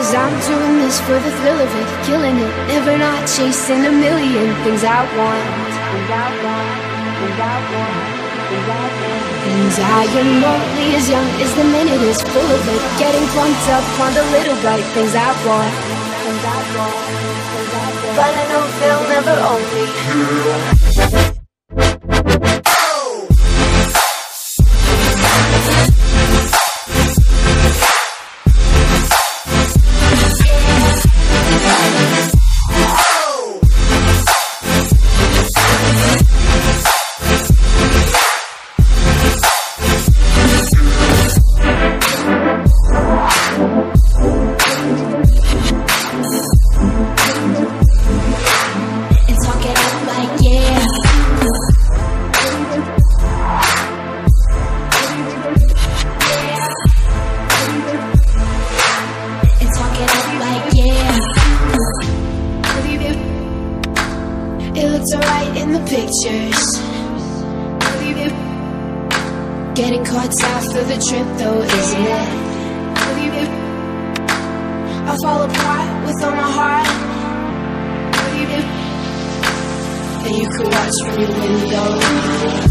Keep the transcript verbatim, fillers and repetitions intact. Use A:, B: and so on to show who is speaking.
A: Cause I'm doing this for the thrill of it, killing it, never not chasing a million things I want. Things I want, things I want, things I want. Things I am only as young as the minute is full of it, getting pumped up on the little bright things I want. Things I want, things I want. But I know they'll never own me. It looks alright in the pictures. Getting caught after the trip though, isn't it? I fall apart with all my heart, and you can watch from your window.